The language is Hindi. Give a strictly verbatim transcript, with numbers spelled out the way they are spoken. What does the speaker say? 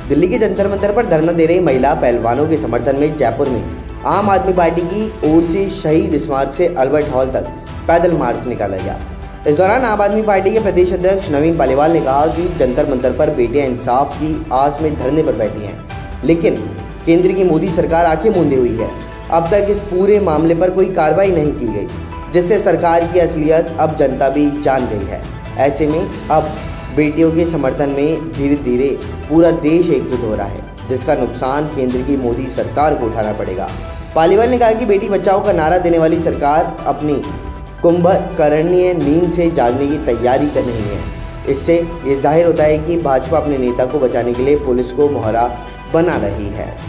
दिल्ली के जंतर मंतर पर धरना दे रही महिला पहलवानों के समर्थन में जयपुर में आम आदमी पार्टी की ओर से शहीद स्मारक से अल्बर्ट हॉल तक पैदल मार्च निकाला गया। इस दौरान आम आदमी पार्टी के प्रदेश अध्यक्ष नवीन पालीवाल ने कहा कि जंतर मंतर पर बेटियां इंसाफ की आस में धरने पर बैठी हैं, लेकिन केंद्र की मोदी सरकार आंखें मूंदे हुई है। अब तक इस पूरे मामले पर कोई कार्रवाई नहीं की गई, जिससे सरकार की असलियत अब जनता भी जान गई है। ऐसे में अब बेटियों के समर्थन में धीरे धीरे पूरा देश एकजुट हो रहा है, जिसका नुकसान केंद्र की मोदी सरकार को उठाना पड़ेगा। पालीवाल ने कहा कि बेटी बचाओ का नारा देने वाली सरकार अपनी कुंभकर्णीय नींद से जागने की तैयारी कर रही है। इससे ये जाहिर होता है कि भाजपा अपने नेता को बचाने के लिए पुलिस को मोहरा बना रही है।